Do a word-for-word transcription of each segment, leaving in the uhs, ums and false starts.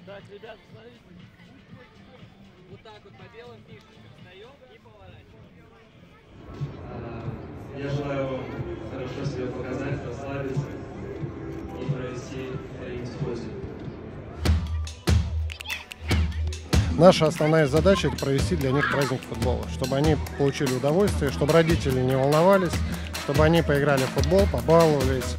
Так, ребята, смотрите. Вот так вот по белым фишечкам встаем и поворачиваем. Я желаю вам хорошо себя показать, расслабиться и провести время с пользой. Наша основная задача – это провести для них праздник футбола, чтобы они получили удовольствие, чтобы родители не волновались, чтобы они поиграли в футбол, побаловались.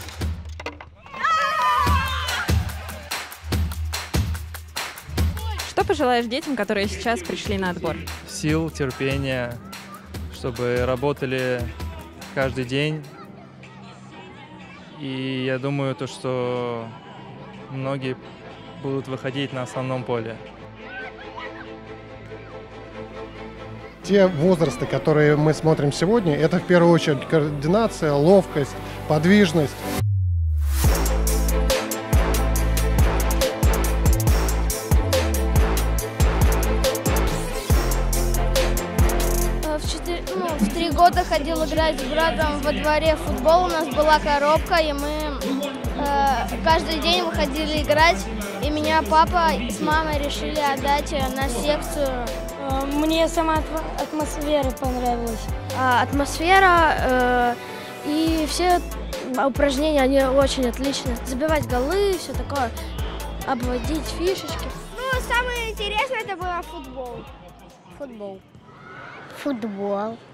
Что пожелаешь детям, которые сейчас пришли на отбор? Сил, терпения, чтобы работали каждый день. И я думаю, то, что многие будут выходить на основном поле. Те возрасты, которые мы смотрим сегодня, это в первую очередь координация, ловкость, подвижность. В, четыре, ну, в три года ходил играть с братом во дворе в футбол. У нас была коробка, и мы э, каждый день выходили играть. И меня папа с мамой решили отдать на секцию. Мне сама атмосфера понравилась. А, атмосфера э, и все упражнения, они очень отличные. Забивать голы, все такое, обводить фишечки. Ну, самое интересное это было футбол. Футбол. Футбол.